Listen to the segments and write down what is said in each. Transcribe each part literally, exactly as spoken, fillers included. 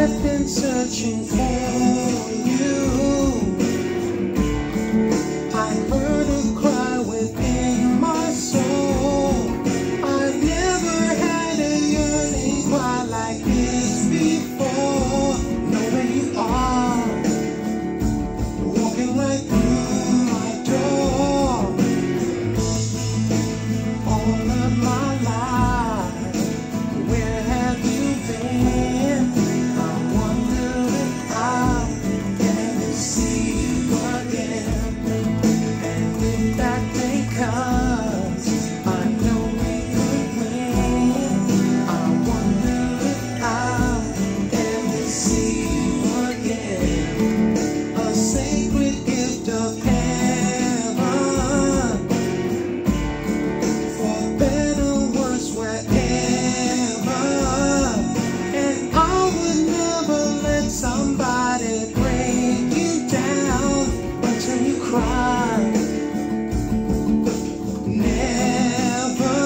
I've been searching for you. I heard a cry within my soul. I've never had a yearning cry like this before. Knowing you are walking right through my door. All of my life, where have you been? I wonder if I'll ever see you again. And if that day comes, I know we could win. I wonder if I'll ever see you again. A sacred gift of heaven, for better or worse, wherever. And I would never let somebody break you down until you cry. Never.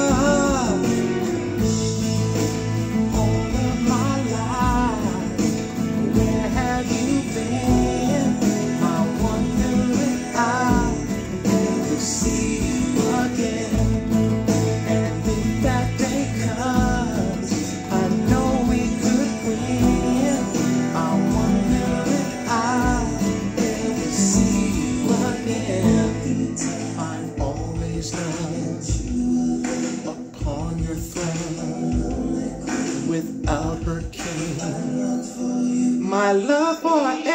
All of my life, where have you been? I wonder if I'll ever see you again. And if that day comes, I know we could win. I wonder if I'll ever see you again. I'm always done upon your throne without her king. My love forever.